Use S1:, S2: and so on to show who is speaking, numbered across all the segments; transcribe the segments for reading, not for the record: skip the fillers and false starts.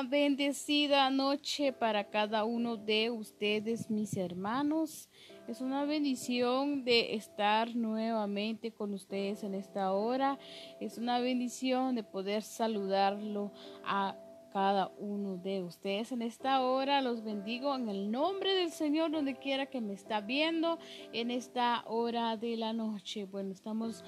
S1: una bendecida noche para cada uno de ustedes, mis hermanos. Es una bendición de estar nuevamente con ustedes en esta hora. Es una bendición de poder saludarlo a cada uno de ustedes en esta hora. Los bendigo en el nombre del Señor donde quiera que me está viendo en esta hora de la noche. Bueno, estamos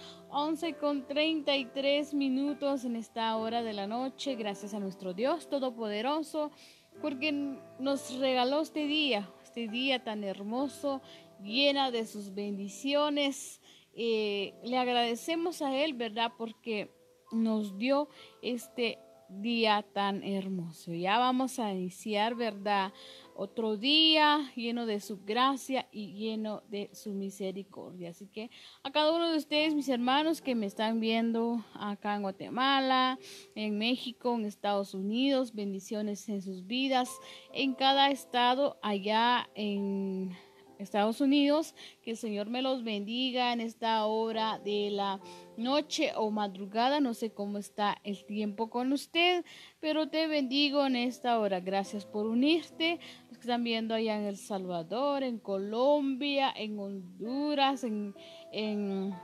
S1: 11:33 en esta hora de la noche. Gracias a nuestro Dios Todopoderoso porque nos regaló este día tan hermoso, llena de sus bendiciones. Le agradecemos a Él, ¿verdad? Porque nos dio este día tan hermoso. Ya vamos a iniciar, ¿verdad? Otro día lleno de su gracia y lleno de su misericordia. Así que a cada uno de ustedes, mis hermanos que me están viendo acá en Guatemala, en México, en Estados Unidos, bendiciones en sus vidas, en cada estado allá en Estados Unidos, que el Señor me los bendiga en esta hora de la noche o madrugada, no sé cómo está el tiempo con usted, pero te bendigo en esta hora. Gracias por unirte, los que están viendo allá en El Salvador, en Colombia, en Honduras, en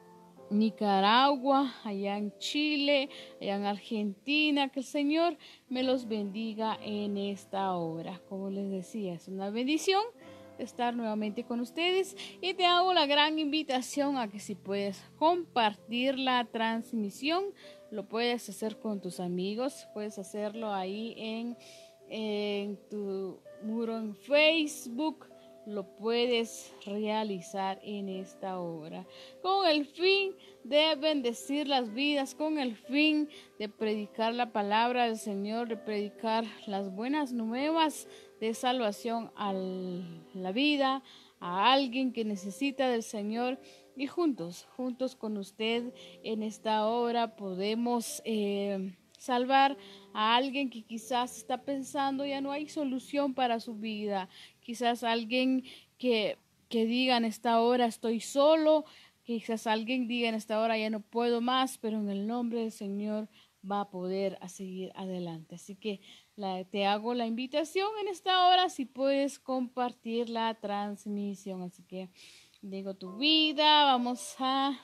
S1: Nicaragua, allá en Chile, allá en Argentina, que el Señor me los bendiga en esta hora. Como les decía, es una bendición estar nuevamente con ustedes y te hago la gran invitación a que si puedes compartir la transmisión, lo puedes hacer con tus amigos, puedes hacerlo ahí en tu muro en Facebook, lo puedes realizar en esta hora con el fin de bendecir las vidas, con el fin de predicar la palabra del Señor, de predicar las buenas nuevas de salvación a la vida, a alguien que necesita del Señor, y juntos con usted en esta hora podemos salvar a alguien que quizás está pensando ya no hay solución para su vida, quizás alguien que diga en esta hora estoy solo, quizás alguien diga en esta hora ya no puedo más, pero en el nombre del Señor va a poder seguir adelante. Así que te hago la invitación en esta hora si puedes compartir la transmisión. Así que digo tu vida, vamos a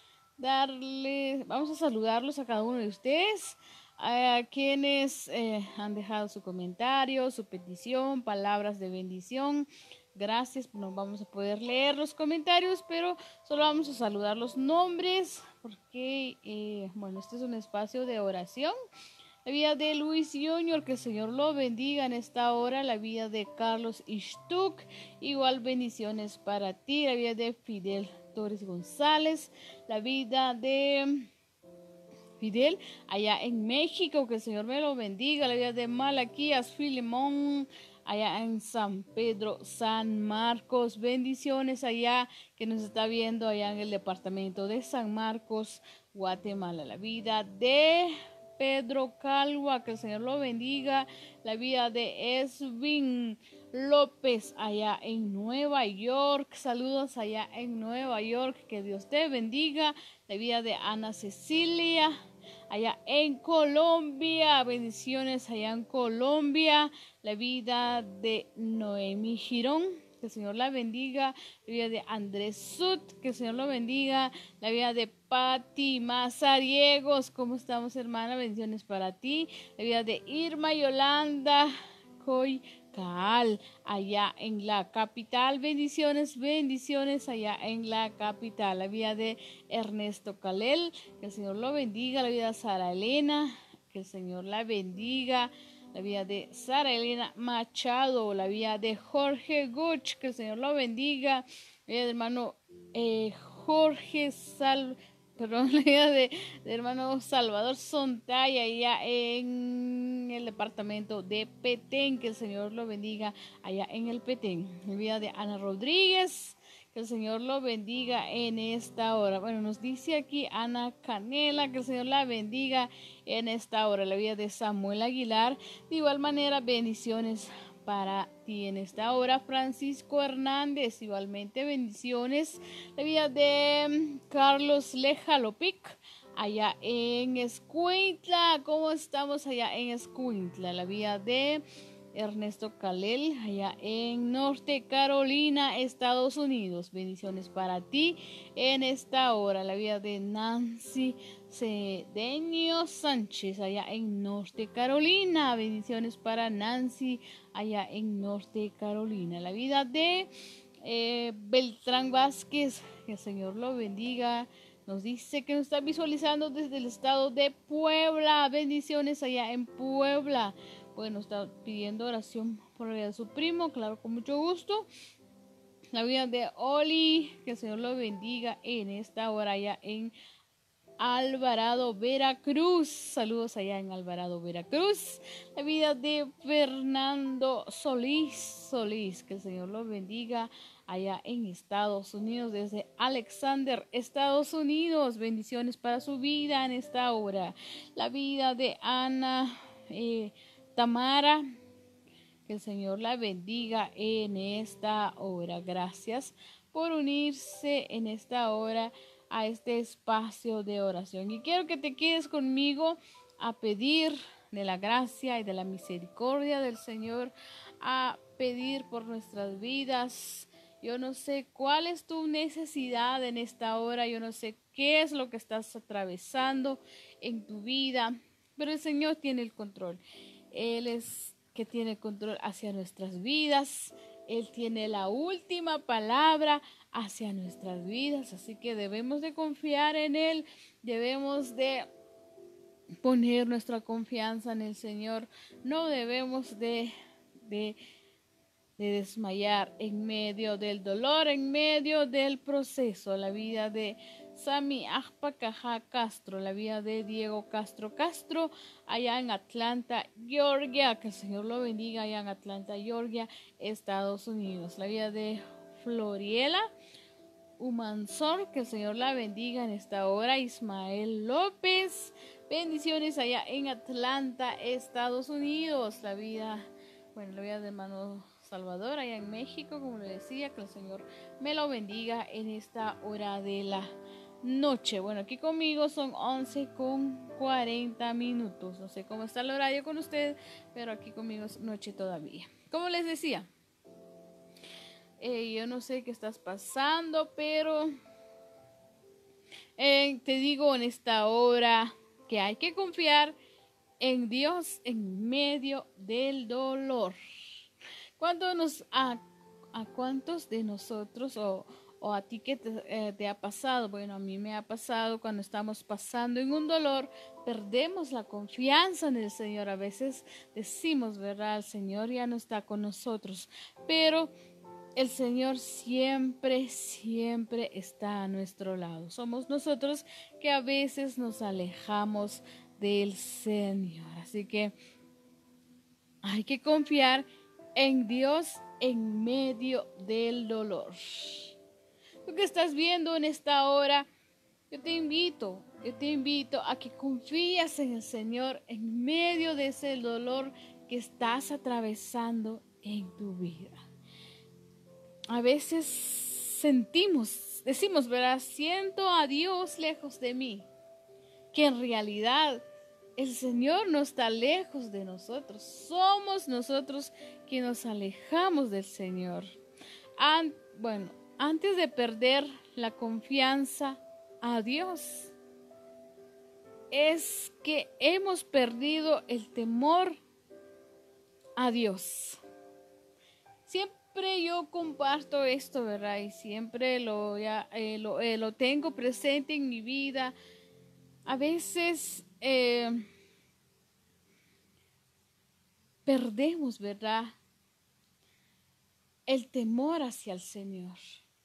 S1: saludarlos a cada uno de ustedes, a quienes han dejado su comentario, su petición, palabras de bendición. Gracias, no vamos a poder leer los comentarios, pero solo vamos a saludar los nombres porque, bueno, este es un espacio de oración. La vida de Luis Junior, que el Señor lo bendiga en esta hora. La vida de Carlos Ishtuk, igual bendiciones para ti. La vida de Fidel Torres González. La vida de Fidel allá en México, que el Señor me lo bendiga. La vida de Malaquías Filemón allá en San Pedro, San Marcos. Bendiciones allá que nos está viendo allá en el departamento de San Marcos, Guatemala. La vida de Pedro Calva, que el Señor lo bendiga. La vida de Esvin López allá en Nueva York. Saludos allá en Nueva York, que Dios te bendiga. La vida de Ana Cecilia allá en Colombia, bendiciones allá en Colombia. La vida de Noemí Girón, que el Señor la bendiga. La vida de Andrés Sud, que el Señor lo bendiga. La vida de Patti Mazariegos, ¿cómo estamos, hermana? Bendiciones para ti. La vida de Irma Yolanda Coy Caal, allá en la capital. Bendiciones allá en la capital. La vida de Ernesto Calel, que el Señor lo bendiga. La vida de Sara Elena, que el Señor la bendiga. La vida de Sara Elena Machado. La vida de Jorge Guch, que el Señor lo bendiga. La vida de hermano Jorge la vida de hermano Salvador Sontaya allá en el departamento de Petén, que el Señor lo bendiga allá en el Petén. La vida de Ana Rodríguez, que el Señor lo bendiga en esta hora. Bueno, nos dice aquí Ana Canela, que el Señor la bendiga en esta hora. La vida de Samuel Aguilar, de igual manera, bendiciones para ti en esta hora. Francisco Hernández, igualmente bendiciones. La vida de Carlos Lejalopic, allá en Escuintla. ¿Cómo estamos allá en Escuintla? La vida de Ernesto Calel, allá en Norte Carolina, Estados Unidos. Bendiciones para ti en esta hora. La vida de Nancy Cedeño Sánchez, allá en Norte Carolina. Bendiciones para Nancy, allá en Norte Carolina. La vida de Beltrán Vázquez, que el Señor lo bendiga. Nos dice que nos está visualizando desde el estado de Puebla. Bendiciones allá en Puebla. Bueno, está pidiendo oración por la vida de su primo, claro, con mucho gusto. La vida de Oli, que el Señor lo bendiga en esta hora allá en Alvarado, Veracruz. Saludos allá en Alvarado, Veracruz. La vida de Fernando Solís, que el Señor lo bendiga allá en Estados Unidos, desde Alexander, Estados Unidos. Bendiciones para su vida en esta hora. La vida de Ana Tamara, que el Señor la bendiga en esta hora. Gracias por unirse en esta hora a este espacio de oración. Y quiero que te quedes conmigo a pedir de la gracia y de la misericordia del Señor, a pedir por nuestras vidas. Yo no sé cuál es tu necesidad en esta hora, yo no sé qué es lo que estás atravesando en tu vida, pero el Señor tiene el control. Él es que tiene control hacia nuestras vidas. Él tiene la última palabra hacia nuestras vidas, así que debemos de confiar en Él, debemos de poner nuestra confianza en el Señor, no debemos de desmayar en medio del dolor, en medio del proceso. La vida de Sami Ajpa Caja Castro, la vida de Diego Castro Castro, allá en Atlanta, Georgia, que el Señor lo bendiga allá en Atlanta, Georgia, Estados Unidos. La vida de Floriela Humansor, que el Señor la bendiga en esta hora. Ismael López, bendiciones allá en Atlanta, Estados Unidos. La vida de hermano Salvador allá en México, como le decía, que el Señor me lo bendiga en esta hora de la noche. Bueno, aquí conmigo son 11:40. No sé cómo está el horario con usted, pero aquí conmigo es noche todavía. Como les decía, yo no sé qué estás pasando, pero te digo en esta hora que hay que confiar en Dios en medio del dolor. ¿A cuántos de nosotros o a ti que te ha pasado? Bueno, a mí me ha pasado cuando estamos pasando en un dolor, perdemos la confianza en el Señor. A veces decimos, ¿verdad? El Señor ya no está con nosotros, pero el Señor siempre, siempre está a nuestro lado. Somos nosotros que a veces nos alejamos del Señor. Así que hay que confiar en Dios en medio del dolor. Tú que estás viendo en esta hora, yo te invito a que confíes en el Señor en medio de ese dolor que estás atravesando en tu vida. A veces decimos, ¿verdad? Siento a Dios lejos de mí, que en realidad el Señor no está lejos de nosotros. Somos nosotros que nos alejamos del Señor. Antes de perder la confianza a Dios, es que hemos perdido el temor a Dios. Siempre yo comparto esto, ¿verdad? Y siempre lo tengo presente en mi vida. A veces perdemos, ¿verdad? El temor hacia el Señor.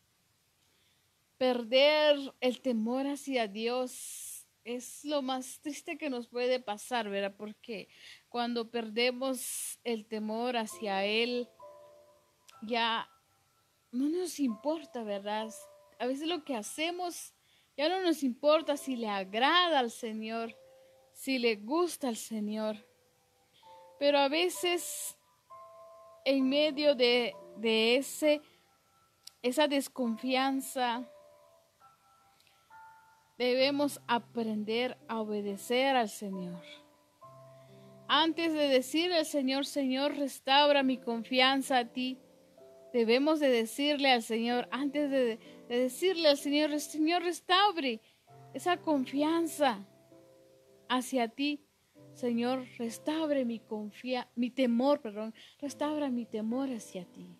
S1: Perder el temor hacia Dios es lo más triste que nos puede pasar, ¿verdad? Porque cuando perdemos el temor hacia Él, ya no nos importa, ¿verdad? A veces lo que hacemos ya no nos importa si le agrada al Señor, si le gusta al Señor. Pero a veces en medio de esa desconfianza, debemos aprender a obedecer al Señor. Antes de decirle al Señor, Señor, restaura mi confianza a ti, debemos de decirle al Señor, antes de decirle al Señor, Señor, restaure esa confianza hacia ti. Señor, restaure mi temor, restaura mi temor hacia ti.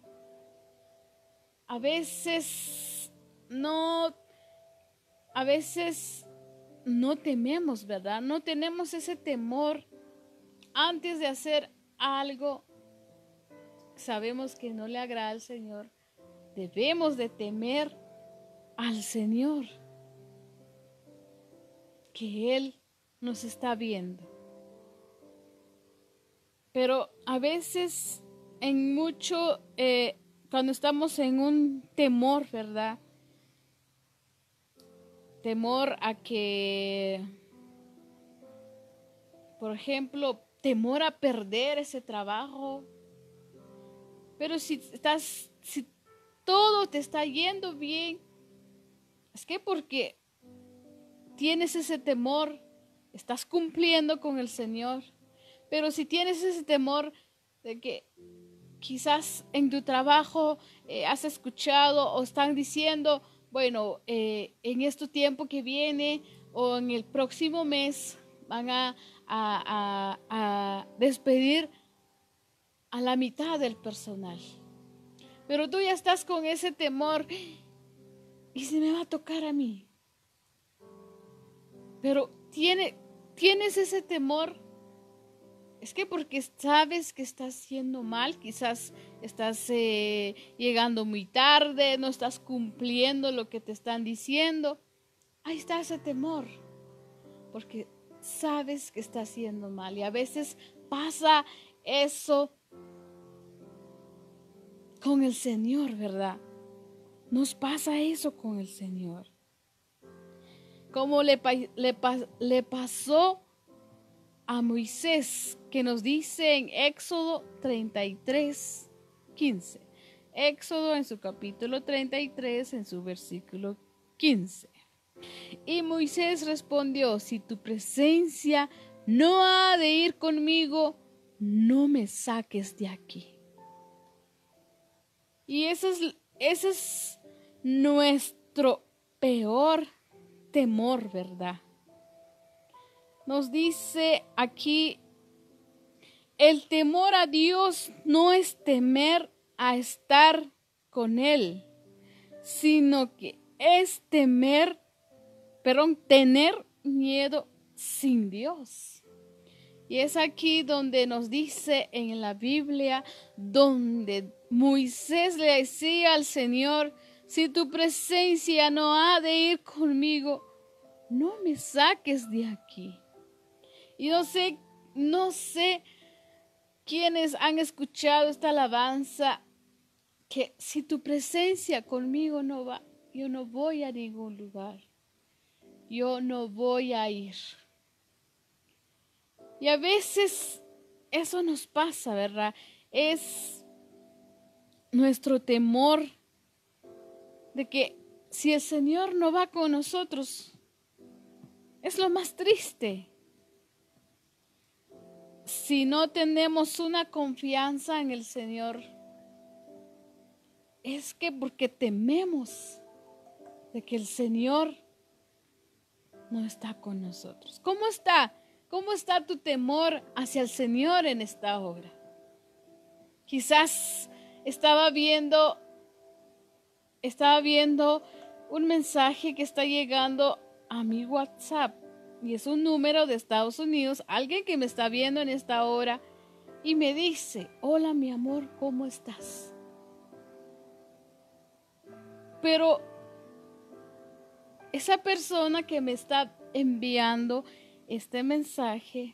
S1: A veces no tememos, ¿verdad? No tenemos ese temor antes de hacer algo. Sabemos que no le agrada al Señor. Debemos de temer al Señor, que Él nos está viendo. Pero a veces cuando estamos en un temor, ¿verdad? Temor a que, por ejemplo, temor a perder ese trabajo. Pero si todo te está yendo bien, es que porque tienes ese temor, estás cumpliendo con el Señor. Pero si tienes ese temor de que quizás en tu trabajo has escuchado o están diciendo, bueno, en este tiempo que viene o en el próximo mes van a despedir a la mitad del personal. Pero tú ya estás con ese temor. ¿Y si me va a tocar a mí? Pero tienes ese temor. Es que porque sabes que estás haciendo mal, quizás estás llegando muy tarde, no estás cumpliendo lo que te están diciendo. Ahí está ese temor, porque sabes que estás haciendo mal. Y a veces pasa eso con el Señor, ¿verdad? Nos pasa eso con el Señor. Como le pasó a Moisés, que nos dice en Éxodo 33, 15. Éxodo en su capítulo 33, en su versículo 15. Y Moisés respondió, si tu presencia no ha de ir conmigo, no me saques de aquí. Y ese es nuestro peor temor, ¿verdad? Nos dice aquí, el temor a Dios no es temer a estar con Él, sino que es tener miedo sin Dios. Y es aquí donde nos dice en la Biblia, donde Moisés le decía al Señor, si tu presencia no ha de ir conmigo, no me saques de aquí. Y no sé quiénes han escuchado esta alabanza, que si tu presencia conmigo no va, yo no voy a ningún lugar. Yo no voy a ir. Y a veces eso nos pasa, ¿verdad? Es nuestro temor de que si el Señor no va con nosotros, es lo más triste. Si no tenemos una confianza en el Señor, es que porque tememos de que el Señor no está con nosotros. ¿Cómo está? ¿Cómo está tu temor hacia el Señor en esta hora? Quizás estaba viendo un mensaje que está llegando a mi WhatsApp y es un número de Estados Unidos, alguien que me está viendo en esta hora y me dice, hola mi amor, ¿cómo estás? Pero esa persona que me está enviando este mensaje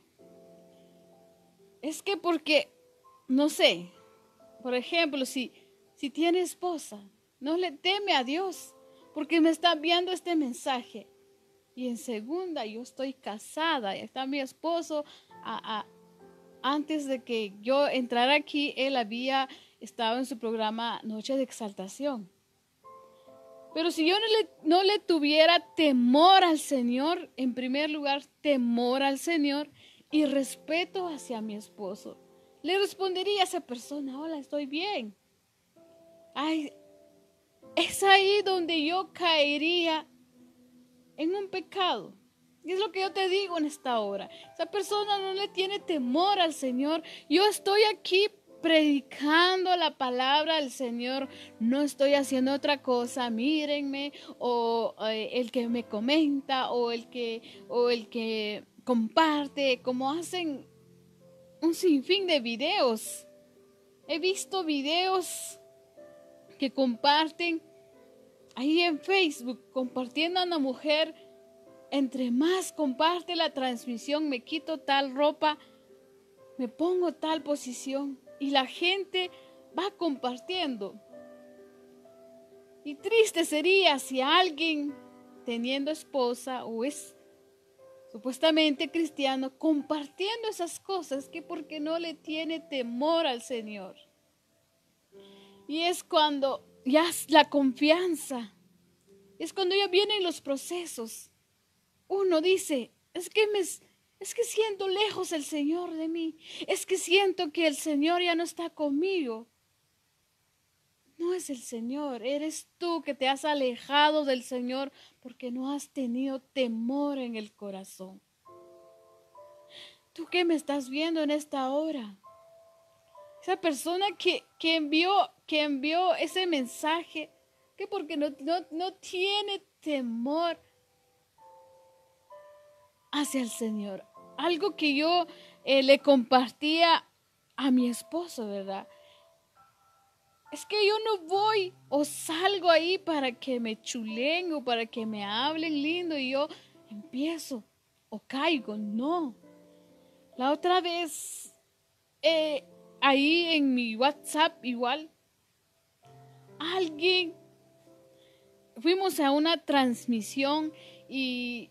S1: es que porque, no sé, por ejemplo, si tiene esposa, no le teme a Dios porque me está enviando este mensaje. Y en segunda, yo estoy casada, está mi esposo. Antes de que yo entrara aquí, él había estado en su programa Noche de Exaltación. Pero si yo no le tuviera temor al Señor, en primer lugar, temor al Señor y respeto hacia mi esposo, le respondería a esa persona: hola, estoy bien. Ay, es ahí donde yo caería en un pecado. Y es lo que yo te digo en esta hora. Esa persona no le tiene temor al Señor. Yo estoy aquí predicando la palabra del Señor, no estoy haciendo otra cosa. Mírenme, o el que me comenta, o el que comparte, como hacen un sinfín de videos. He visto videos que comparten ahí en Facebook, compartiendo a una mujer. Entre más comparte la transmisión, me quito tal ropa, me pongo tal posición, y la gente va compartiendo. Y triste sería si alguien teniendo esposa o es supuestamente cristiano compartiendo esas cosas, que porque no le tiene temor al Señor. Y es cuando ya la confianza, es cuando ya vienen los procesos. Uno dice: es que siento lejos el Señor de mí. Es que siento que el Señor ya no está conmigo. No es el Señor, eres tú que te has alejado del Señor porque no has tenido temor en el corazón. Tú que me estás viendo en esta hora, esa persona que envió ese mensaje, que porque no tiene temor hacia el Señor. Algo que yo le compartía a mi esposo, ¿verdad? Es que yo no voy o salgo ahí para que me chulen o para que me hablen lindo y yo empiezo o caigo. No. La otra vez, ahí en mi WhatsApp igual, fuimos a una transmisión y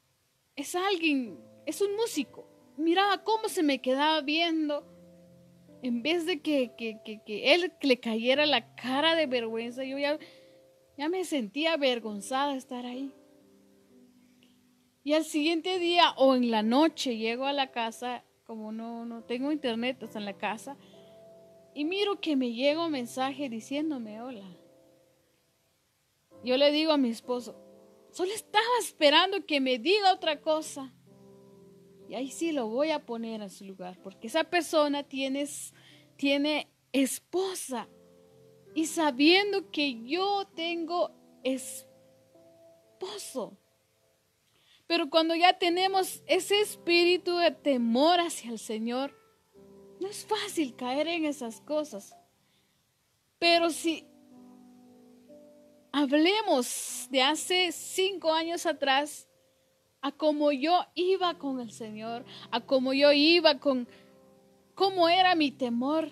S1: es un músico. Miraba cómo se me quedaba viendo. En vez de que él le cayera la cara de vergüenza, yo ya me sentía avergonzada de estar ahí. Y al siguiente día o en la noche llego a la casa, como no tengo internet hasta en la casa, y miro que me llega un mensaje diciéndome hola. Yo le digo a mi esposo: solo estaba esperando que me diga otra cosa. Y ahí sí lo voy a poner en su lugar, porque esa persona tiene esposa, y sabiendo que yo tengo esposo. Pero cuando ya tenemos ese espíritu de temor hacia el Señor, no es fácil caer en esas cosas. Pero si hablemos de hace 5 años atrás, a cómo yo iba con el Señor, a cómo yo iba con cómo era mi temor.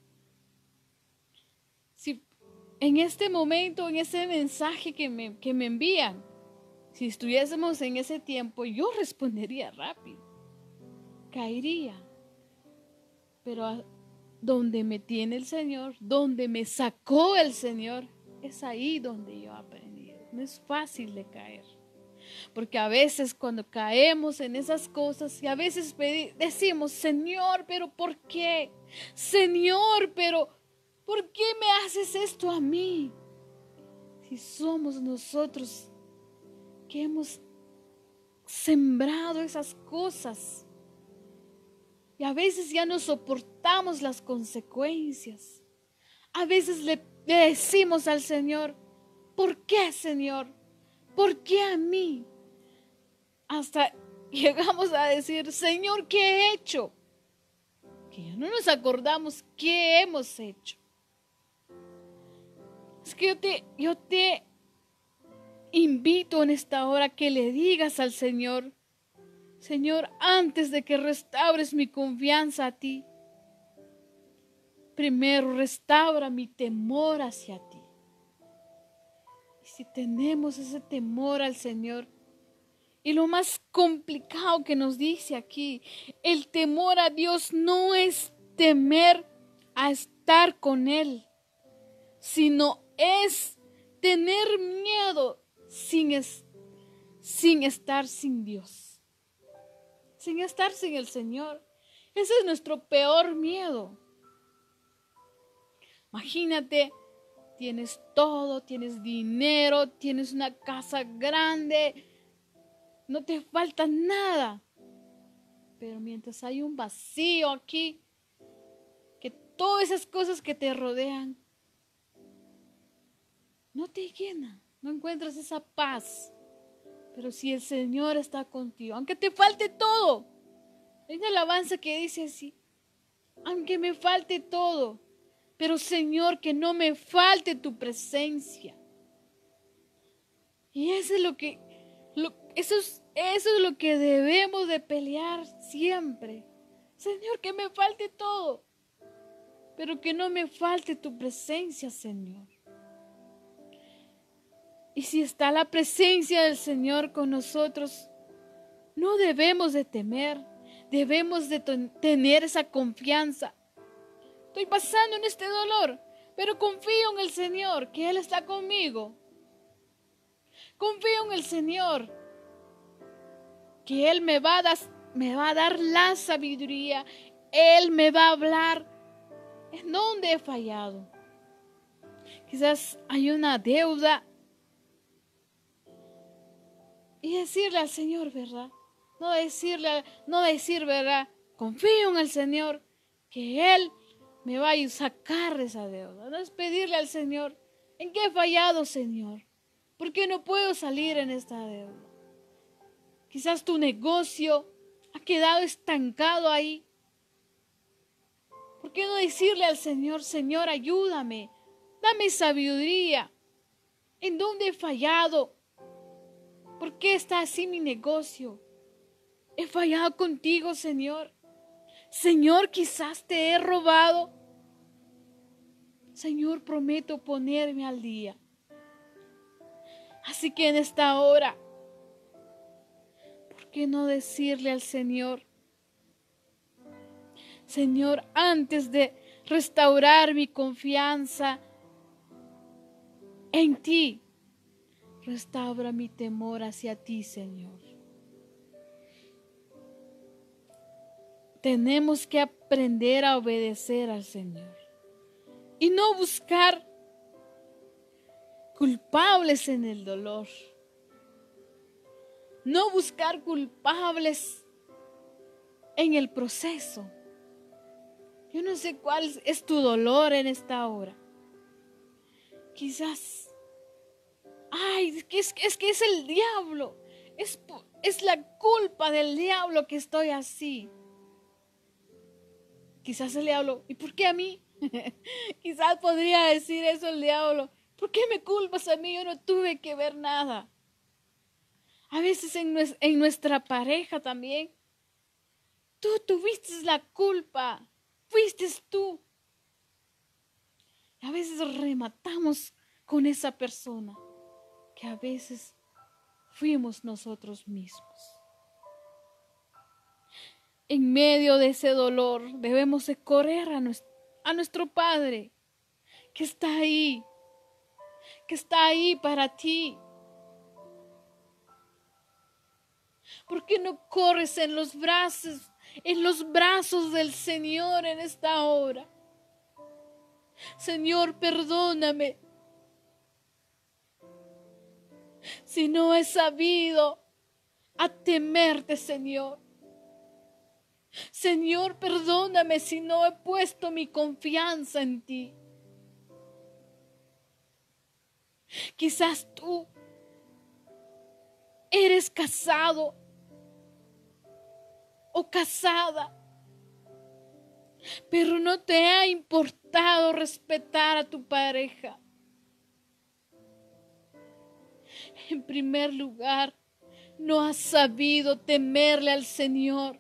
S1: Si en este momento, en ese mensaje que me envían, si estuviésemos en ese tiempo, yo respondería rápido, caería. Pero donde me tiene el Señor, donde me sacó el Señor, es ahí donde yo he aprendido. No es fácil de caer. Porque a veces cuando caemos en esas cosas y a veces decimos: Señor, pero ¿por qué? Señor, pero ¿por qué me haces esto a mí? Si somos nosotros que hemos sembrado esas cosas y a veces ya no soportamos las consecuencias. A veces le decimos al Señor: ¿por qué, Señor? ¿Por qué a mí? Hasta llegamos a decir: Señor, ¿qué he hecho? Que ya no nos acordamos qué hemos hecho. Es que yo te invito en esta hora que le digas al Señor: Señor, antes de que restaures mi confianza a ti, primero restaura mi temor hacia ti. Y si tenemos ese temor al Señor, y lo más complicado que nos dice aquí, el temor a Dios no es temer a estar con Él, sino es tener miedo sin estar sin Dios, sin estar sin el Señor. Ese es nuestro peor miedo. Imagínate, tienes todo, tienes dinero, tienes una casa grande, no te falta nada. Pero mientras hay un vacío aquí, que todas esas cosas que te rodean no te llenan, no encuentras esa paz. Pero si el Señor está contigo, aunque te falte todo, hay una alabanza que dice así: aunque me falte todo, pero Señor, que no me falte tu presencia. Y eso es eso es lo que debemos de pelear siempre. Señor, que me falte todo, pero que no me falte tu presencia, Señor. Y si está la presencia del Señor con nosotros, no debemos de temer, debemos de tener esa confianza. Estoy pasando en este dolor, pero confío en el Señor, que Él está conmigo. Confío en el Señor, que Él me va a dar la sabiduría. Él me va a hablar en dónde he fallado. Quizás hay una deuda. Y decirle al Señor, ¿verdad? No decir, ¿verdad? Confío en el Señor, que Él me va a sacar de esa deuda. No es pedirle al Señor, ¿en qué he fallado, Señor? ¿Por qué no puedo salir en esta deuda? Quizás tu negocio ha quedado estancado ahí. ¿Por qué no decirle al Señor, Señor, ayúdame, dame sabiduría? ¿En dónde he fallado? ¿Por qué está así mi negocio? He fallado contigo, Señor. Señor, quizás te he robado. Señor, prometo ponerme al día. Así que en esta hora, ¿por qué no decirle al Señor, Señor, antes de restaurar mi confianza en ti, restaura mi temor hacia ti, Señor? Tenemos que aprender a obedecer al Señor y no buscar culpables en el dolor. No buscar culpables en el proceso. Yo no sé cuál es tu dolor en esta hora. Quizás, es que es el diablo. Es la culpa del diablo que estoy así. Quizás el diablo, ¿y por qué a mí? Quizás podría decir eso el diablo. ¿Por qué me culpas a mí? Yo no tuve que ver nada. A veces en nuestra pareja también. Tú tuviste la culpa. Fuiste tú. Y a veces rematamos con esa persona que a veces fuimos nosotros mismos. En medio de ese dolor debemos de correr a nuestro Padre, que está ahí para ti. ¿Por qué no corres en los brazos del Señor en esta hora? Señor, perdóname si no he sabido a temerte, Señor. Señor, perdóname si no he puesto mi confianza en ti. Quizás tú eres casado o casada, pero no te ha importado respetar a tu pareja. En primer lugar, no has sabido temerle al Señor.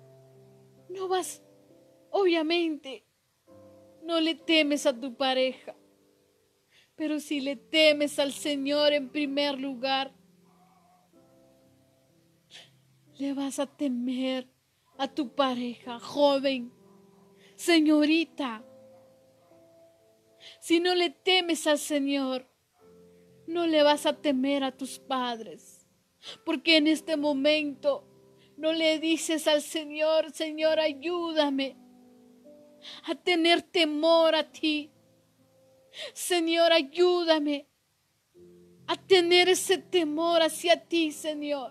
S1: Obviamente, no le temes a tu pareja, pero si le temes al Señor en primer lugar, le vas a temer a tu pareja, joven, señorita. Si no le temes al Señor, no le vas a temer a tus padres, porque en este momento no le dices al Señor, Señor, ayúdame a tener temor a ti. Señor, ayúdame a tener ese temor hacia ti, Señor.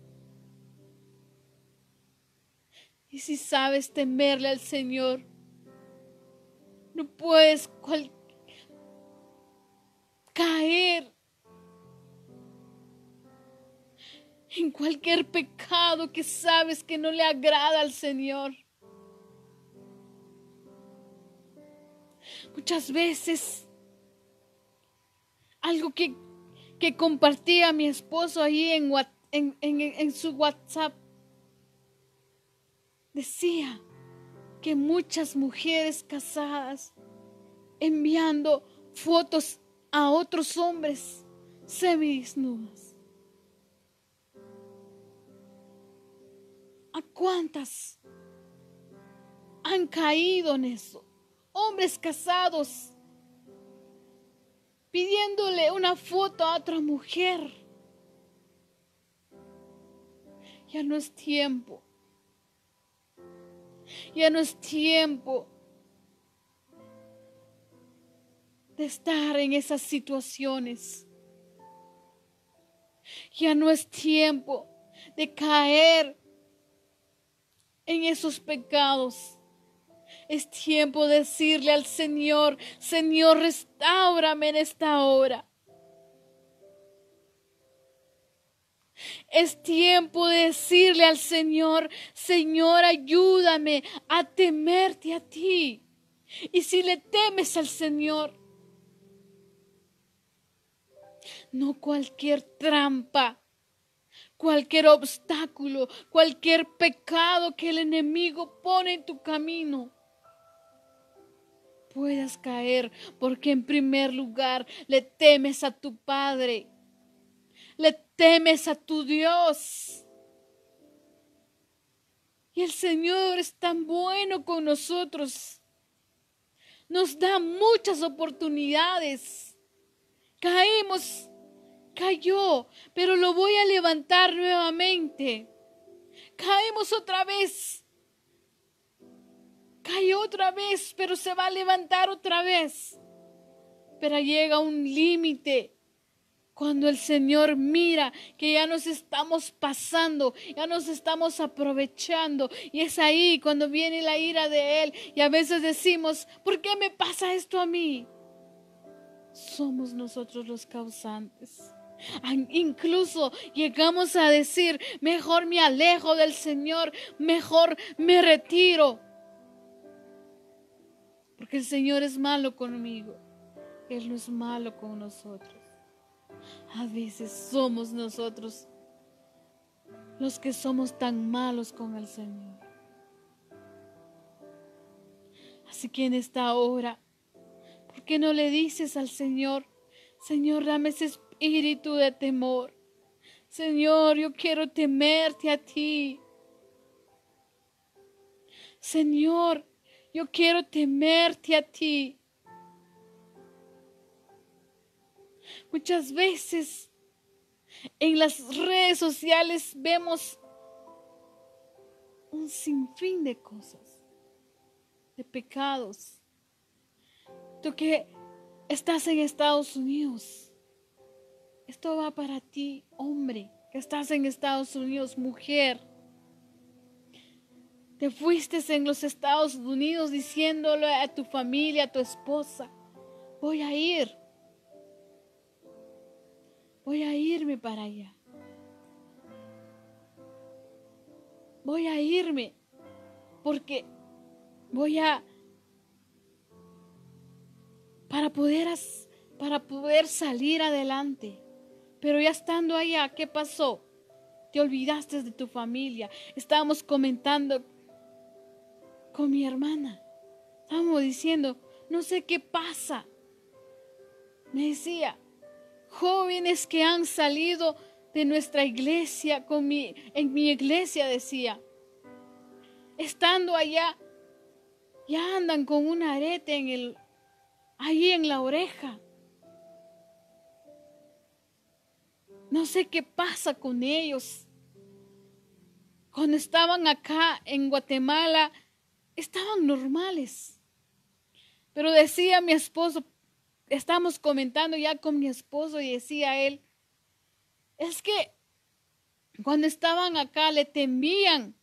S1: Y si sabes temerle al Señor, no puedes caer en cualquier pecado que sabes que no le agrada al Señor. Muchas veces, algo que compartía mi esposo ahí en su WhatsApp, decía que muchas mujeres casadas enviando fotos a otros hombres semidesnudas. ¿A cuántas han caído en eso? Hombres casados pidiéndole una foto a otra mujer. Ya no es tiempo. Ya no es tiempo de estar en esas situaciones. Ya no es tiempo de caer en esos pecados. Es tiempo de decirle al Señor, Señor, restáurame en esta hora. Es tiempo de decirle al Señor, Señor, ayúdame a temerte a ti. Y si le temes al Señor, no cualquier trampa, cualquier obstáculo, cualquier pecado que el enemigo pone en tu camino, puedas caer, porque en primer lugar le temes a tu Padre, le temes a tu Dios. Y el Señor es tan bueno con nosotros, nos da muchas oportunidades. Cayó, pero lo voy a levantar nuevamente. Caemos otra vez. Cayó otra vez, pero se va a levantar otra vez. Pero llega un límite cuando el Señor mira que ya nos estamos pasando, ya nos estamos aprovechando. Y es ahí cuando viene la ira de Él. Y a veces decimos, ¿por qué me pasa esto a mí? Somos nosotros los causantes. Incluso llegamos a decir, mejor me alejo del Señor, mejor me retiro. Porque el Señor es malo conmigo, Él no es malo con nosotros. A veces somos nosotros los que somos tan malos con el Señor. Así que en esta hora, ¿por qué no le dices al Señor, Señor, dame ese espíritu de temor? Señor, yo quiero temerte a ti. Señor, yo quiero temerte a ti. Muchas veces en las redes sociales vemos un sinfín de cosas, de pecados. Tú que estás en Estados Unidos, esto va para ti, hombre, que estás en Estados Unidos, mujer. Te fuiste en los Estados Unidos diciéndole a tu familia, a tu esposa, voy a irme para allá. Voy a irme porque para poder salir adelante. Pero ya estando allá, ¿qué pasó? Te olvidaste de tu familia. Estábamos comentando con mi hermana. Estábamos diciendo, no sé qué pasa. Me decía, jóvenes que han salido de nuestra iglesia, en mi iglesia decía, estando allá, ya andan con un arete ahí en la oreja. No sé qué pasa con ellos. Cuando estaban acá en Guatemala, estaban normales. Pero decía mi esposo, estamos comentando ya con mi esposo y decía él, es que cuando estaban acá le temían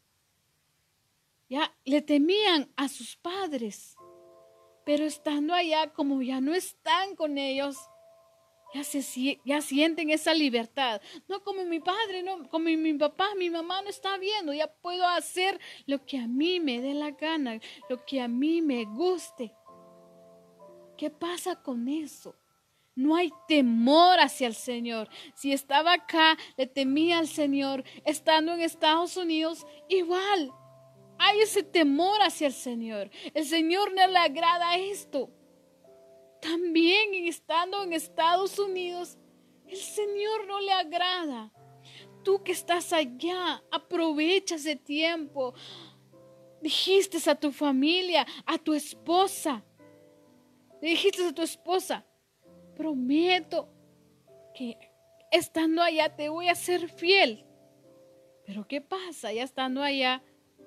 S1: a sus padres. Pero estando allá, como ya no están con ellos, ya sienten esa libertad. No como mi padre, no, como mi papá, mi mamá no está viendo. Ya puedo hacer lo que a mí me dé la gana, lo que a mí me guste. ¿Qué pasa con eso? No hay temor hacia el Señor. Si estaba acá, le temía al Señor. Estando en Estados Unidos, igual. Hay ese temor hacia el Señor. El Señor no le agrada esto. También estando en Estados Unidos, el Señor no le agrada. Tú que estás allá, aprovecha ese tiempo. Dijiste a tu familia, a tu esposa. Le dijiste a tu esposa, prometo que estando allá te voy a ser fiel. Pero ¿qué pasa? Ya estando allá,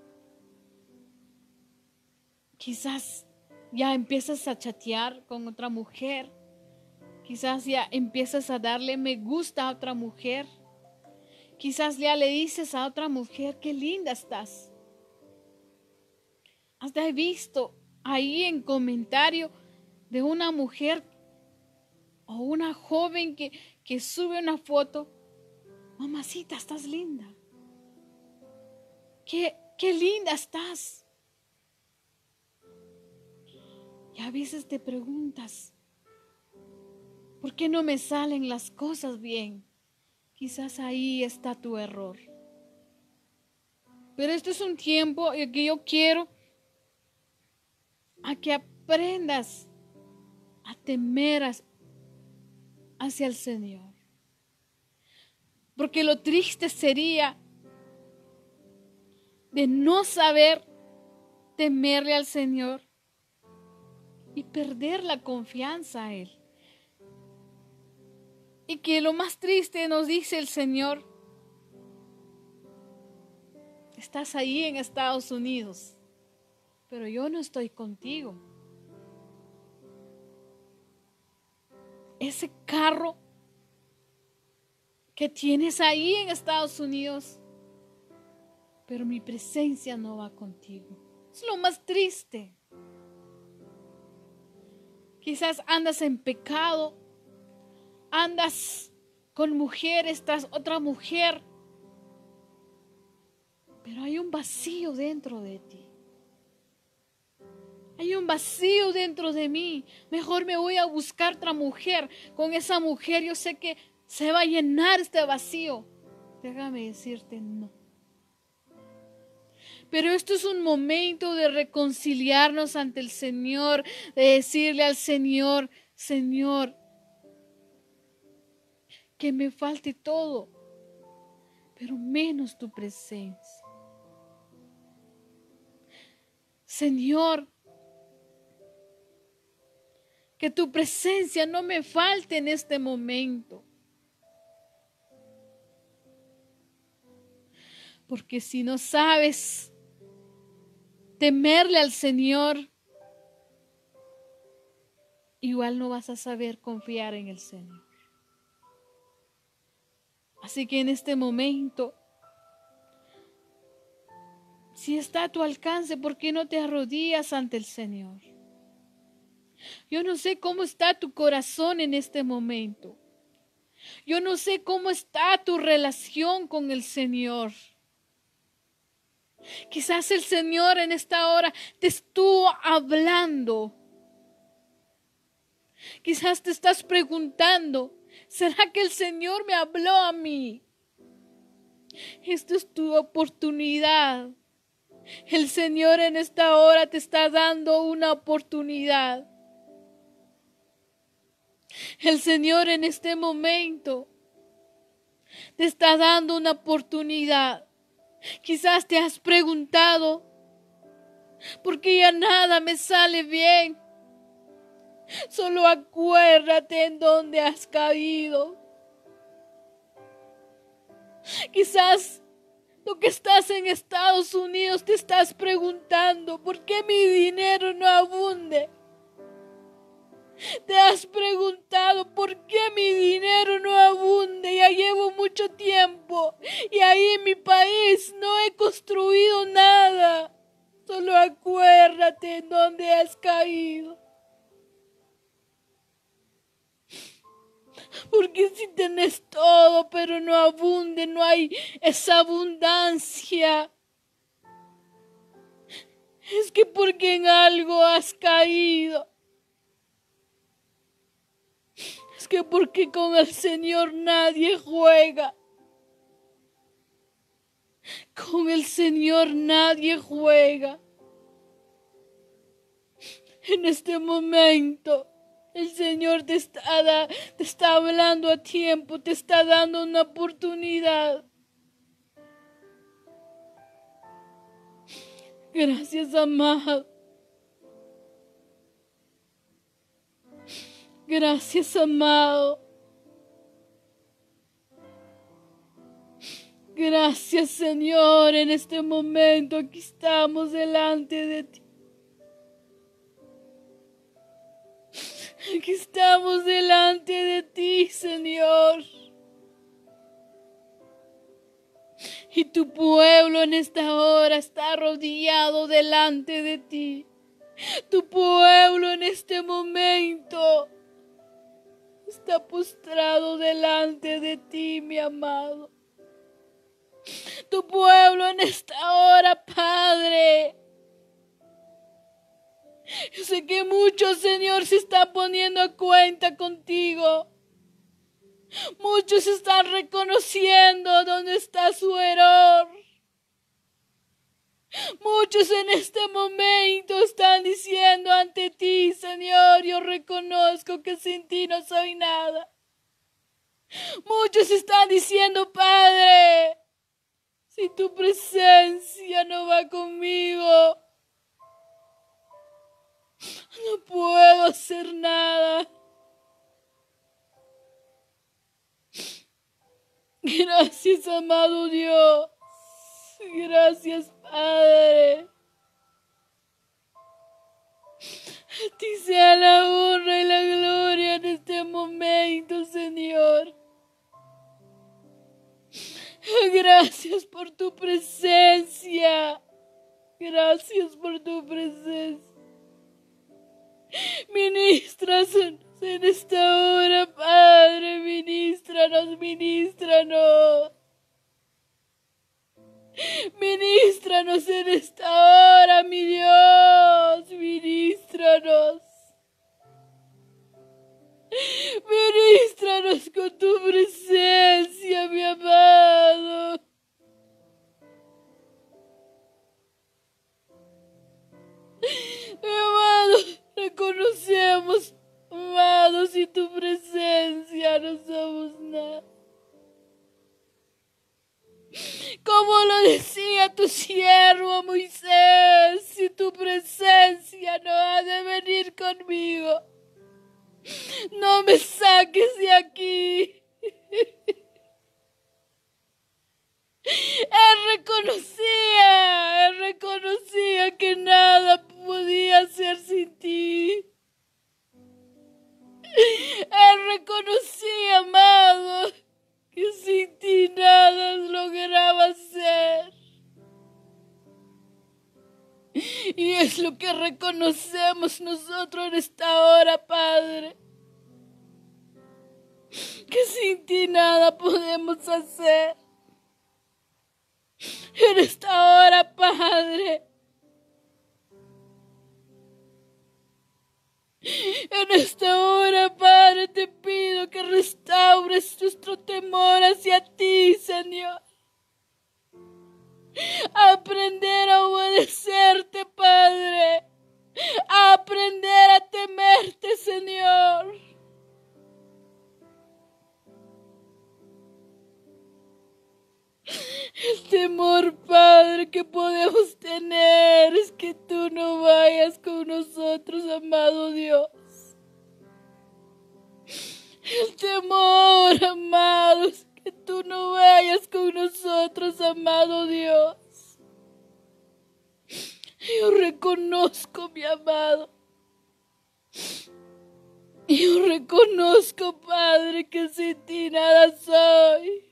S1: quizás ya empiezas a chatear con otra mujer. Quizás ya empiezas a darle me gusta a otra mujer. Quizás ya le dices a otra mujer, qué linda estás. Hasta he visto ahí en comentario de una mujer o una joven que sube una foto. Mamacita, estás linda. Qué linda estás. Y a veces te preguntas, ¿por qué no me salen las cosas bien? Quizás ahí está tu error. Pero esto es un tiempo en que yo quiero a que aprendas a temer hacia el Señor. Porque lo triste sería de no saber temerle al Señor y perder la confianza a Él. Y que lo más triste nos dice el Señor, estás ahí en Estados Unidos, pero yo no estoy contigo. Ese carro que tienes ahí en Estados Unidos, pero mi presencia no va contigo. Es lo más triste. Quizás andas en pecado, andas con mujeres tras otra mujer, pero hay un vacío dentro de ti. Hay un vacío dentro de mí. Mejor me voy a buscar otra mujer. Con esa mujer yo sé que se va a llenar este vacío. Déjame decirte no. Pero esto es un momento de reconciliarnos ante el Señor, de decirle al Señor, Señor, que me falte todo, pero menos tu presencia. Señor, que tu presencia no me falte en este momento. Porque si no sabes temerle al Señor, igual no vas a saber confiar en el Señor. Así que en este momento, si está a tu alcance, ¿por qué no te arrodillas ante el Señor? Yo no sé cómo está tu corazón en este momento. Yo no sé cómo está tu relación con el Señor. Quizás el Señor en esta hora te estuvo hablando. Quizás te estás preguntando, ¿será que el Señor me habló a mí? Esta es tu oportunidad. El Señor en esta hora te está dando una oportunidad. El Señor en este momento te está dando una oportunidad. Quizás te has preguntado, ¿por qué ya nada me sale bien? Solo acuérdate en dónde has caído. Quizás tú que estás en Estados Unidos te estás preguntando, ¿por qué mi dinero no abunde? Te has preguntado, ¿por qué mi dinero no abunde? Ya llevo mucho tiempo y ahí en mi país no he construido nada. Solo acuérdate en dónde has caído. Porque si tenés todo, pero no abunde, no hay esa abundancia, es que porque en algo has caído. Es que porque con el Señor nadie juega. Con el Señor nadie juega. En este momento el Señor te está hablando a tiempo, te está dando una oportunidad. Gracias, amado. Gracias, amado. Gracias, Señor. En este momento aquí estamos delante de ti. Aquí estamos delante de ti, Señor. Y tu pueblo en esta hora está arrodillado delante de ti. Tu pueblo en este momento está postrado delante de ti, mi amado. Tu pueblo en esta hora, Padre. Yo sé que muchos, Señor, se están poniendo a cuenta contigo. Muchos están reconociendo dónde está su error. Muchos en este momento están diciendo ante ti, Señor, yo reconozco que sin ti no soy nada. Muchos están diciendo, Padre, si tu presencia no va conmigo, no puedo hacer nada. Gracias, amado Dios. Gracias, Padre. A ti sea la honra y la gloria en este momento, Señor. Gracias por tu presencia. Gracias por tu presencia. Ministranos en esta hora, Padre. Ministranos, ministranos. Ministranos en esta hora, mi Dios. Ministranos. Ministranos con tu presencia, mi amado. Mi amado, reconocemos, amado, sin tu presencia no somos nada. Como lo decía tu siervo Moisés, si tu presencia no ha de venir conmigo, no me saques de aquí. Él reconocía que nada podía hacer sin ti. Él reconocía, amado, que sin ti nada lograba hacer. Y es lo que reconocemos nosotros en esta hora, Padre. Que sin ti nada podemos hacer. En esta hora, Padre. En esta hora, Padre, te pido que restaures nuestro temor hacia ti, Señor. Aprender a obedecerte, Padre. A aprender a temerte, Señor. El temor, Padre, que podemos tener es que tú no vayas con nosotros, amado Dios. Yo reconozco, Padre, que sin ti nada soy.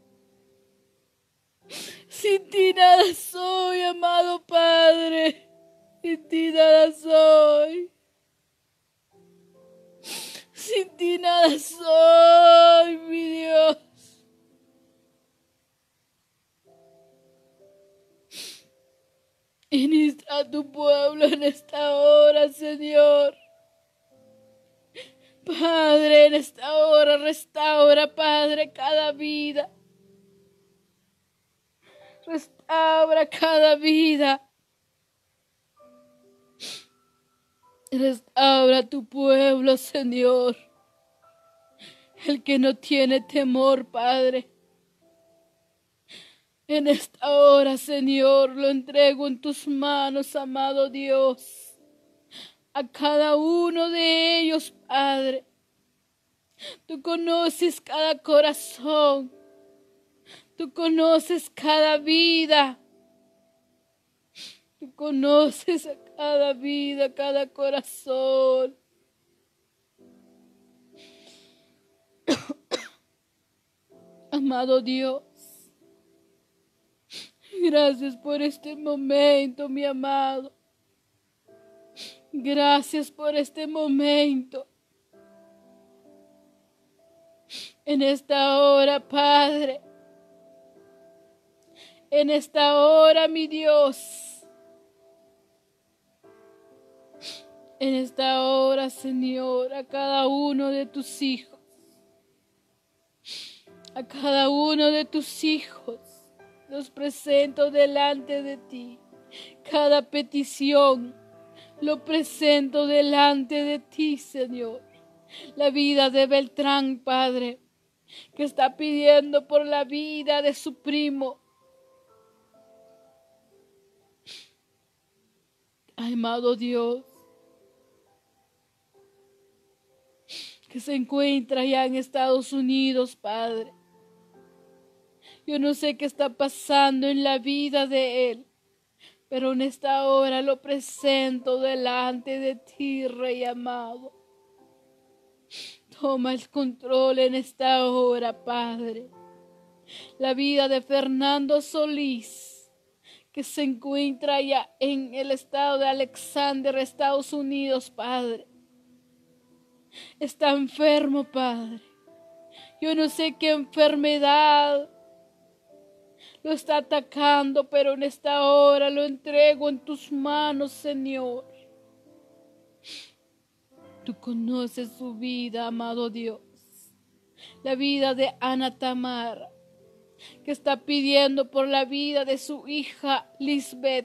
S1: Sin ti nada soy, amado Padre. Sin ti nada soy. Sin ti nada soy, mi Dios. Ministra a tu pueblo en esta hora, Señor. Padre, en esta hora restaura, Padre, cada vida. Restaura cada vida. Restaura tu pueblo, Señor. El que no tiene temor, Padre. En esta hora, Señor, lo entrego en tus manos, amado Dios. A cada uno de ellos, Padre. Tú conoces cada corazón. Tú conoces cada vida. Tú conoces a cada vida, cada corazón. Amado Dios, gracias por este momento, mi amado. Gracias por este momento. En esta hora, Padre. En esta hora, mi Dios. En esta hora, Señor, a cada uno de tus hijos. A cada uno de tus hijos los presento delante de ti. Cada petición lo presento delante de ti, Señor. La vida de Beltrán, Padre, que está pidiendo por la vida de su primo. Amado Dios, que se encuentra ya en Estados Unidos, Padre. Yo no sé qué está pasando en la vida de él, pero en esta hora lo presento delante de ti, Rey amado. Toma el control en esta hora, Padre. La vida de Fernando Solís, que se encuentra allá en el estado de Alexander, Estados Unidos, Padre. Está enfermo, Padre. Yo no sé qué enfermedad lo está atacando, pero en esta hora lo entrego en tus manos, Señor. Tú conoces su vida, amado Dios. La vida de Ana Tamara, que está pidiendo por la vida de su hija Lisbeth.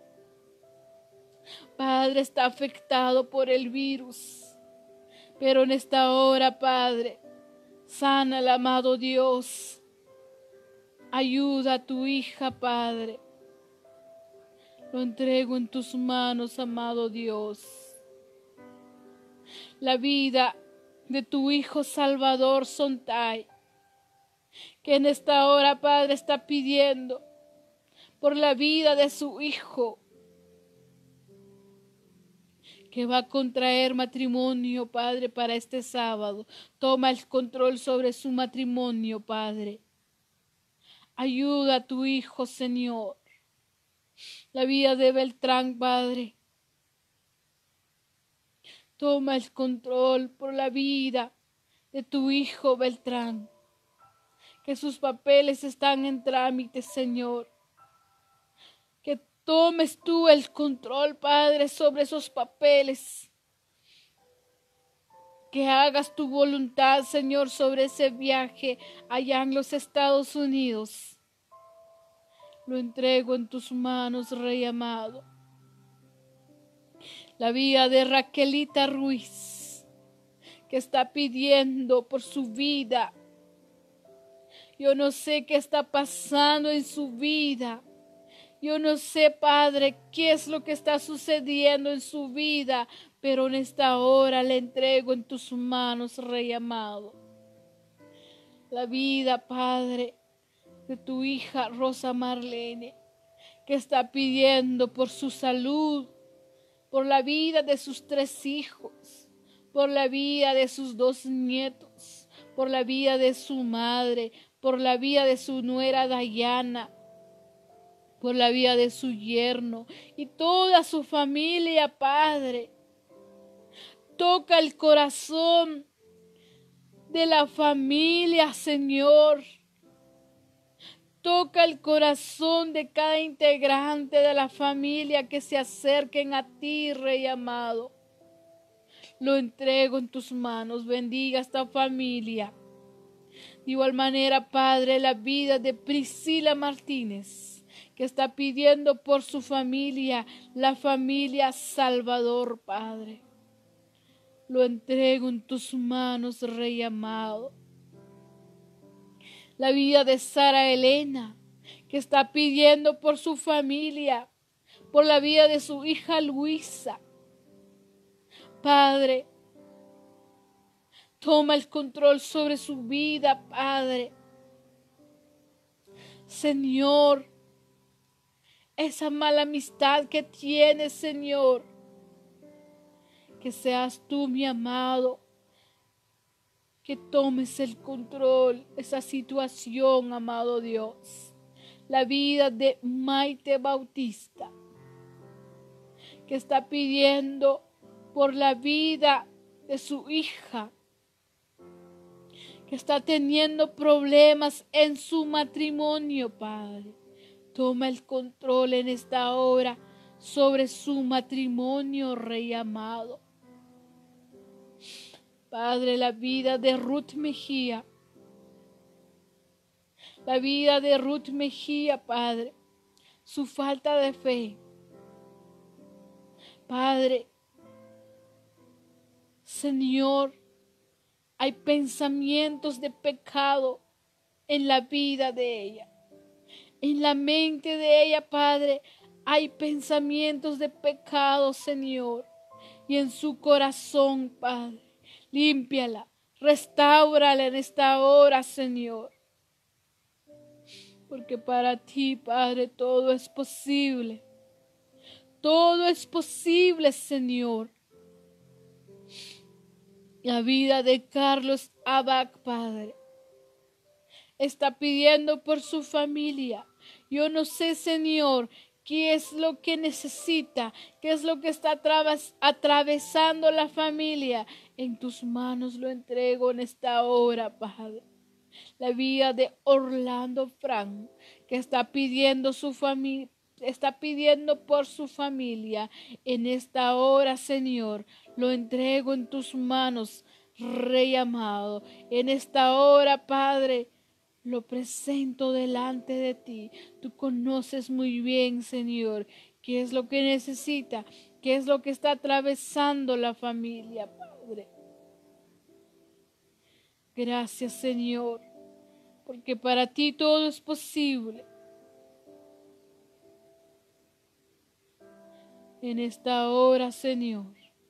S1: Padre, está afectado por el virus. Pero en esta hora, Padre, sana al amado Dios. Ayuda a tu hija, Padre. Lo entrego en tus manos, amado Dios. La vida de tu hijo Salvador Sontay, que en esta hora, Padre, está pidiendo por la vida de su hijo, que va a contraer matrimonio, Padre, para este sábado. Toma el control sobre su matrimonio, Padre. Ayuda a tu hijo, Señor. La vida de Beltrán, Padre. Toma el control por la vida de tu hijo Beltrán. Que sus papeles están en trámite, Señor. Que tomes tú el control, Padre, sobre esos papeles. Que hagas tu voluntad, Señor, sobre ese viaje allá en los Estados Unidos. Lo entrego en tus manos, Rey amado. La vida de Raquelita Ruiz, que está pidiendo por su vida. Yo no sé qué está pasando en su vida. Yo no sé, Padre, qué es lo que está sucediendo en su vida, pero en esta hora le entrego en tus manos, Rey amado. La vida, Padre, de tu hija Rosa Marlene, que está pidiendo por su salud, por la vida de sus 3 hijos, por la vida de sus 2 nietos, por la vida de su madre, por la vida de su nuera Dayana, por la vida de su yerno y toda su familia, Padre. Toca el corazón de la familia, Señor. Toca el corazón de cada integrante de la familia que se acerquen a ti, Rey amado. Lo entrego en tus manos. Bendiga esta familia. De igual manera, Padre, la vida de Priscila Martínez, que está pidiendo por su familia, la familia Salvador, Padre. Lo entrego en tus manos, Rey amado. La vida de Sara Elena, que está pidiendo por su familia, por la vida de su hija Luisa. Padre, toma el control sobre su vida, Padre. Señor, esa mala amistad que tiene, Señor, que seas tú, mi amado, que tomes el control, esa situación, amado Dios. La vida de Maite Bautista, que está pidiendo por la vida de su hija, que está teniendo problemas en su matrimonio, Padre. Toma el control en esta hora sobre su matrimonio, Rey amado. Padre, la vida de Ruth Mejía. La vida de Ruth Mejía, Padre. Su falta de fe. Padre, Señor, hay pensamientos de pecado en la vida de ella. En la mente de ella, Padre, hay pensamientos de pecado, Señor. Y en su corazón, Padre, límpiala, restáurala en esta hora, Señor. Porque para ti, Padre, todo es posible. Todo es posible, Señor. La vida de Carlos Abac, Padre, está pidiendo por su familia. Yo no sé, Señor, qué es lo que necesita, qué es lo que está atravesando la familia. En tus manos lo entrego en esta hora, Padre. La vida de Orlando Frank, que está pidiendo está pidiendo por su familia. En esta hora, Señor, lo entrego en tus manos, Rey amado. En esta hora, Padre, lo presento delante de ti. Tú conoces muy bien, Señor, qué es lo que necesita, qué es lo que está atravesando la familia, Padre. Gracias, Señor, porque para ti todo es posible. En esta hora, Señor,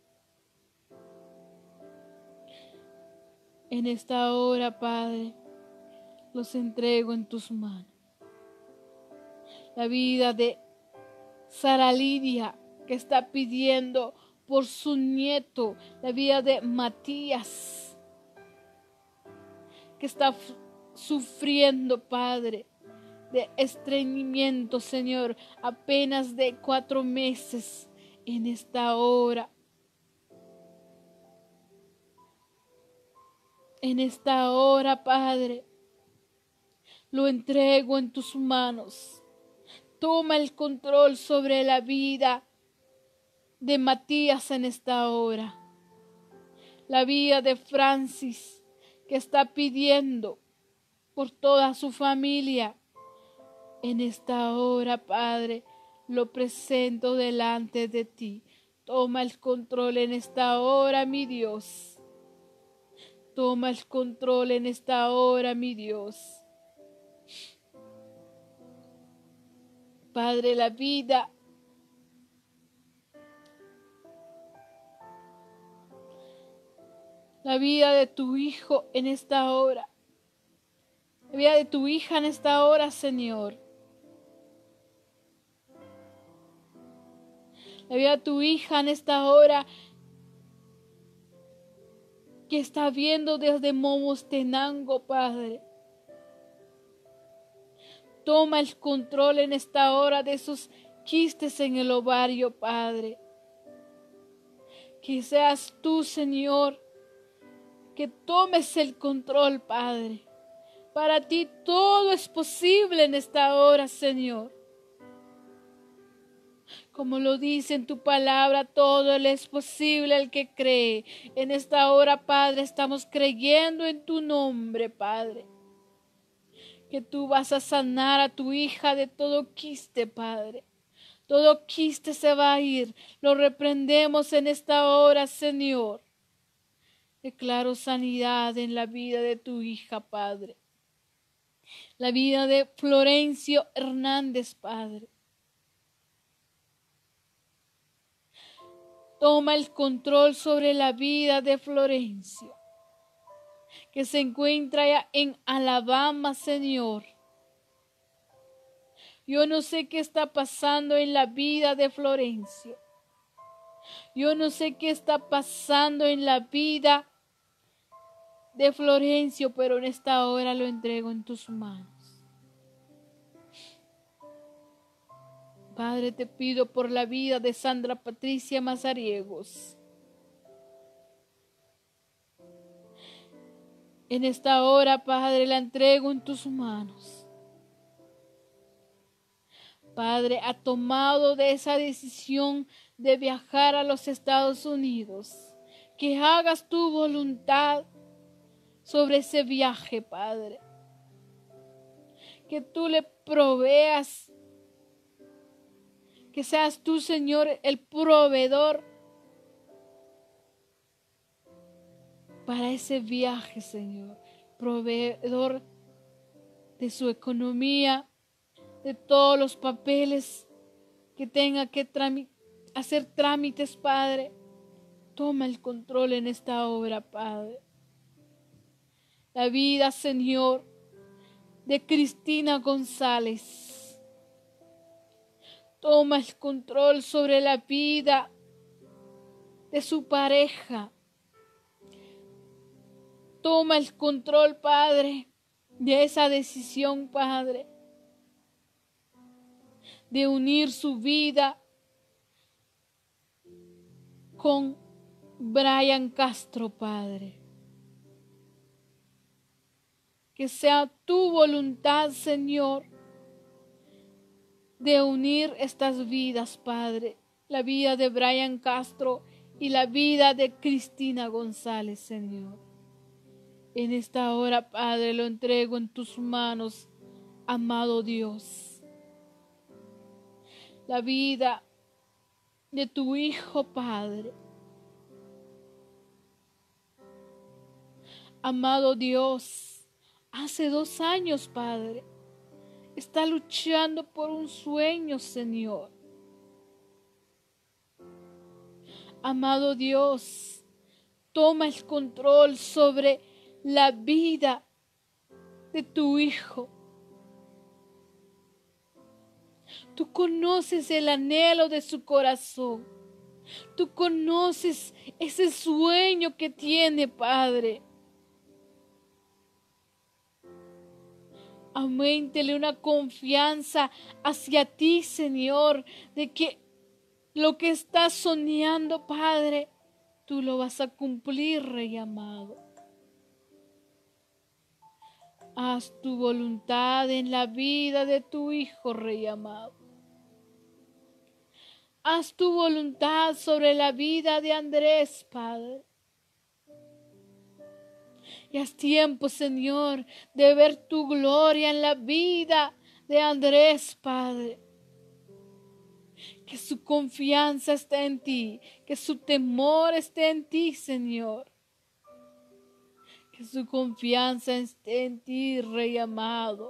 S1: en esta hora, Padre, los entrego en tus manos. La vida de Sara Lidia, que está pidiendo por su nieto. La vida de Matías, que está sufriendo, Padre, de estreñimiento, Señor, apenas de 4 meses. En esta hora, Padre, lo entrego en tus manos. Toma el control sobre la vida de Matías en esta hora. La vida de Francis, que está pidiendo por toda su familia. En esta hora, Padre, lo presento delante de ti. Toma el control en esta hora, mi Dios. Toma el control en esta hora, mi Dios. Padre, la vida de tu hijo en esta hora. La vida de tu hija en esta hora, Señor. La vida de tu hija en esta hora que está viendo desde Momostenango, Padre. Toma el control en esta hora de esos quistes en el ovario, Padre. Que seas tú, Señor, que tomes el control, Padre. Para ti todo es posible en esta hora, Señor. Como lo dice en tu palabra, todo le es posible al que cree. En esta hora, Padre, estamos creyendo en tu nombre, Padre. Que tú vas a sanar a tu hija de todo quiste, Padre. Todo quiste se va a ir. Lo reprendemos en esta hora, Señor. Declaro sanidad en la vida de tu hija, Padre. La vida de Florencio Hernández, Padre. Toma el control sobre la vida de Florencio, que se encuentra ya en Alabama, Señor. Yo no sé qué está pasando en la vida de Florencio. Yo no sé qué está pasando en la vida de Florencio, pero en esta hora lo entrego en tus manos. Padre, te pido por la vida de Sandra Patricia Mazariegos. En esta hora, Padre, la entrego en tus manos. Padre, ha tomado de esa decisión de viajar a los Estados Unidos. Que hagas tu voluntad sobre ese viaje, Padre. Que tú le proveas. Que seas tú, Señor, el proveedor para ese viaje, Señor. Proveedor de su economía, de todos los papeles que tenga que hacer trámites, Padre. Toma el control en esta obra, Padre. La vida, Señor, de Cristina González. Toma el control sobre la vida de su pareja. Toma el control, Padre, de esa decisión, Padre, de unir su vida con Brian Castro, Padre. Que sea tu voluntad, Señor, de unir estas vidas, Padre. La vida de Brian Castro y la vida de Cristina González, Señor. En esta hora, Padre, lo entrego en tus manos, amado Dios. La vida de tu Hijo, Padre. Amado Dios, hace 2 años, Padre, está luchando por un sueño, Señor. Amado Dios, toma el control sobre la vida de tu Hijo. Tú conoces el anhelo de su corazón. Tú conoces ese sueño que tiene, Padre. Auméntele una confianza hacia ti, Señor, de que lo que estás soñando, Padre, tú lo vas a cumplir, Rey amado. Haz tu voluntad en la vida de tu Hijo, Rey amado. Haz tu voluntad sobre la vida de Andrés, Padre. Y haz tiempo, Señor, de ver tu gloria en la vida de Andrés, Padre. Que su confianza esté en ti, que su temor esté en ti, Señor. Que su confianza esté en ti, Rey amado.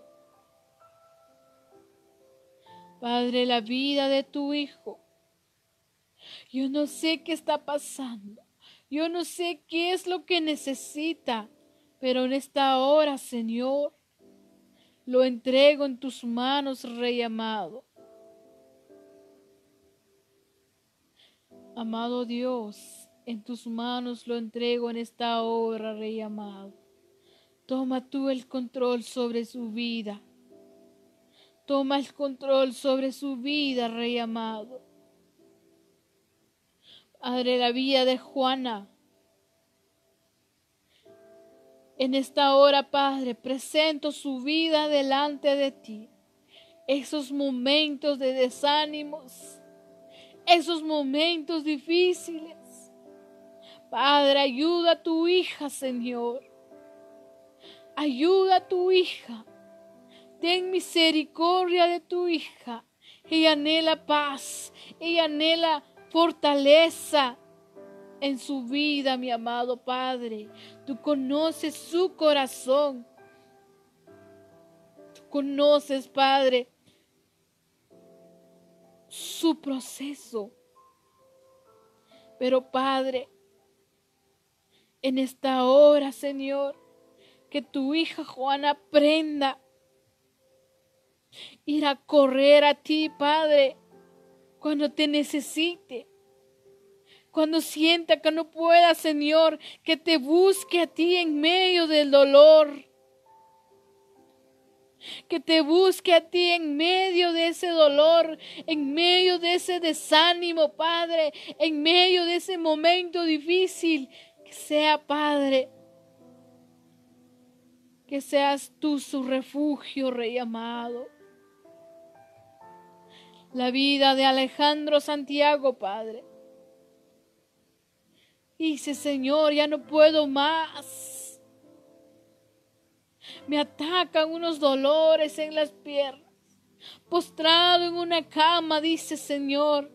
S1: Padre, la vida de tu Hijo. Yo no sé qué está pasando. Yo no sé qué es lo que necesita. Pero en esta hora, Señor, lo entrego en tus manos, Rey amado. Amado Dios, En tus manos lo entrego en esta hora, Rey amado. Toma tú el control sobre su vida. Toma el control sobre su vida, Rey amado. Padre, la vida de Juana. En esta hora, Padre, presento su vida delante de ti. Esos momentos de desánimos, esos momentos difíciles. Padre, ayuda a tu hija, Señor. Ayuda a tu hija. Ten misericordia de tu hija. Ella anhela paz. Ella anhela fortaleza en su vida, mi amado Padre. Tú conoces su corazón. Tú conoces, Padre, su proceso. Pero, Padre, en esta hora, Señor, que tu hija Juana aprenda ir a correr a ti, Padre, cuando te necesite. Cuando sienta que no pueda, Señor, que te busque a ti en medio del dolor. Que te busque a ti en medio de ese dolor, en medio de ese desánimo, Padre, en medio de ese momento difícil. Que sea, Padre, que seas tú su refugio, Rey amado. La vida de Alejandro Santiago, Padre. Dice, Señor, ya no puedo más. Me atacan unos dolores en las piernas. Postrado en una cama, dice, Señor.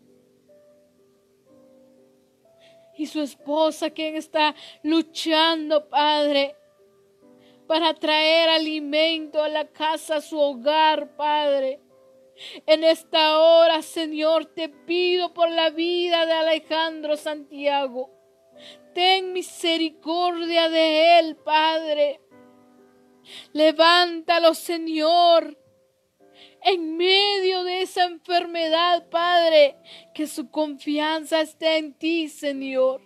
S1: Y su esposa, quien está luchando, Padre, para traer alimento a la casa, a su hogar, Padre. En esta hora, Señor, te pido por la vida de Alejandro Santiago. Ten misericordia de él, Padre. Levántalo, Señor, en medio de esa enfermedad, Padre, que su confianza esté en ti, Señor.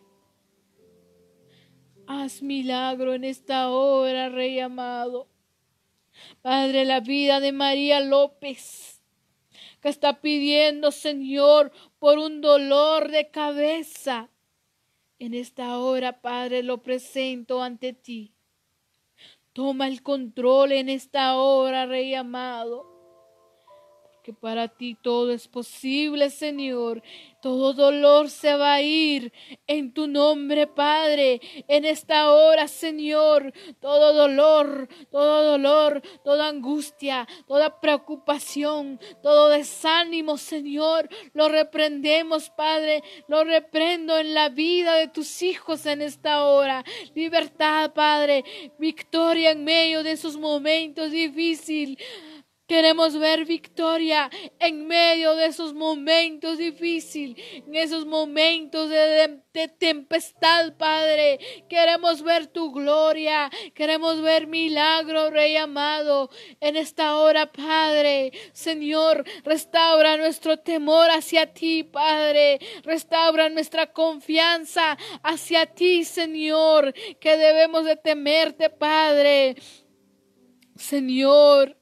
S1: Haz milagro en esta hora, Rey amado. Padre, la vida de María López, que está pidiendo, Señor, por un dolor de cabeza. En esta hora, Padre, lo presento ante ti. Toma el control en esta hora, Rey amado. Porque para ti todo es posible, Señor. Todo dolor se va a ir en tu nombre, Padre. En esta hora, Señor, todo dolor, toda angustia, toda preocupación, todo desánimo, Señor, lo reprendemos, Padre. Lo reprendo en la vida de tus hijos en esta hora. Libertad, Padre. Victoria en medio de esos momentos difíciles. Queremos ver victoria en medio de esos momentos difíciles, en esos momentos de tempestad, Padre. Queremos ver tu gloria, queremos ver milagro, Rey amado. En esta hora, Padre, Señor, restaura nuestro temor hacia ti, Padre. Restaura nuestra confianza hacia ti, Señor, que debemos de temerte, Padre. Señor,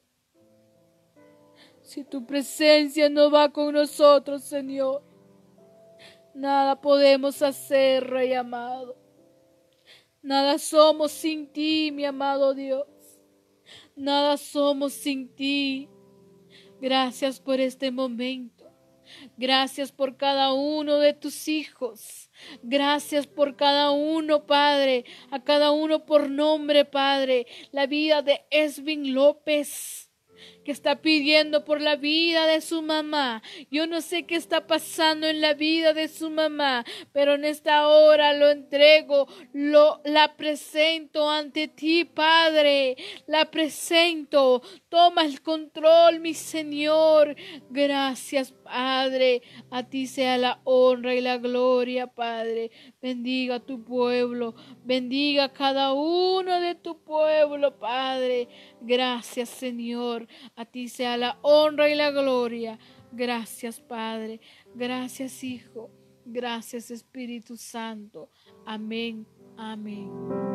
S1: si tu presencia no va con nosotros, Señor, nada podemos hacer, Rey amado. Nada somos sin ti, mi amado Dios. Nada somos sin ti. Gracias por este momento. Gracias por cada uno de tus hijos. Gracias por cada uno, Padre. A cada uno por nombre, Padre. La vida de Esvin López, que está pidiendo por la vida de su mamá. Yo no sé qué está pasando en la vida de su mamá, pero en esta hora lo entrego, la presento ante ti, Padre. La presento. Toma el control, mi Señor. Gracias, Padre. A ti sea la honra y la gloria, Padre. Bendiga a tu pueblo. Bendiga a cada uno de tu pueblo, Padre. Gracias, Señor. A ti sea la honra y la gloria. Gracias, Padre. Gracias, Hijo. Gracias, Espíritu Santo. Amén. Amén.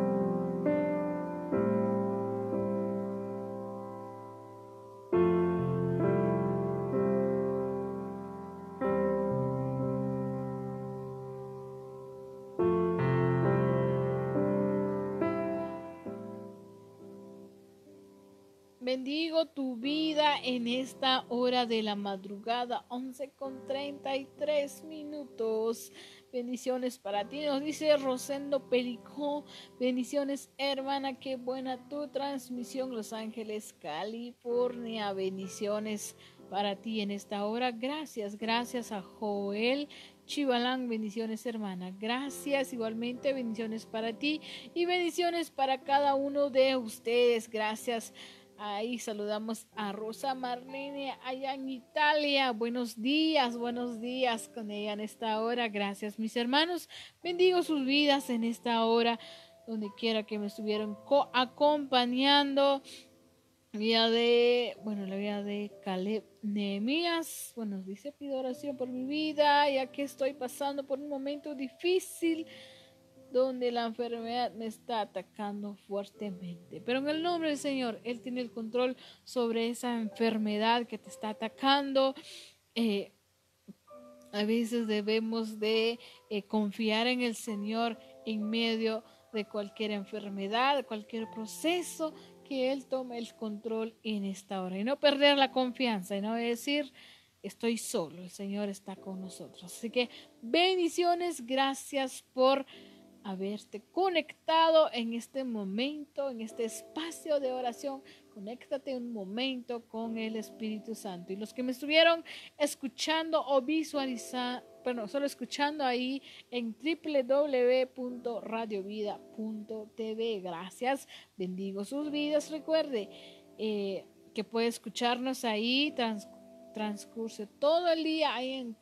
S1: Bendigo tu vida en esta hora de la madrugada, 11:33. Bendiciones para ti, nos dice Rosendo Pelicó. Bendiciones, hermana, qué buena tu transmisión, Los Ángeles, California. Bendiciones para ti en esta hora. Gracias a Joel Chivalán. Bendiciones, hermana. Gracias, igualmente bendiciones para ti y bendiciones para cada uno de ustedes. Gracias. Ahí saludamos a Rosa Marlene allá en Italia. Buenos días con ella en esta hora. Gracias, mis hermanos. Bendigo sus vidas en esta hora, donde quiera que me estuvieron acompañando. La vida de Caleb Nehemías. Bueno, dice, pido oración por mi vida, ya que estoy pasando por un momento difícil donde la enfermedad me está atacando fuertemente. Pero en el nombre del Señor, Él tiene el control sobre esa enfermedad que te está atacando. A veces debemos de confiar en el Señor en medio de cualquier enfermedad, cualquier proceso, que Él tome el control en esta hora. Y no perder la confianza y no decir, estoy solo, el Señor está con nosotros. Así que bendiciones, gracias por haberte conectado en este momento, en este espacio de oración. Conéctate un momento con el Espíritu Santo. Y los que me estuvieron escuchando o visualizando, solo escuchando ahí en www.radiovida.tv, gracias, bendigo sus vidas. Recuerde que puede escucharnos ahí transcurso todo el día ahí en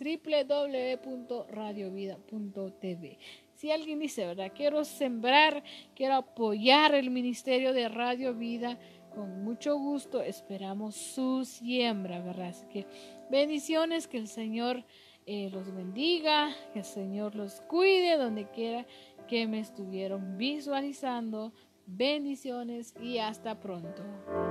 S1: www.radiovida.tv. Si alguien dice, ¿verdad? Quiero sembrar, quiero apoyar el ministerio de Radio Vida, con mucho gusto esperamos su siembra, ¿verdad? Así que bendiciones, que el Señor los bendiga, que el Señor los cuide donde quiera que me estuvieron visualizando. Bendiciones y hasta pronto.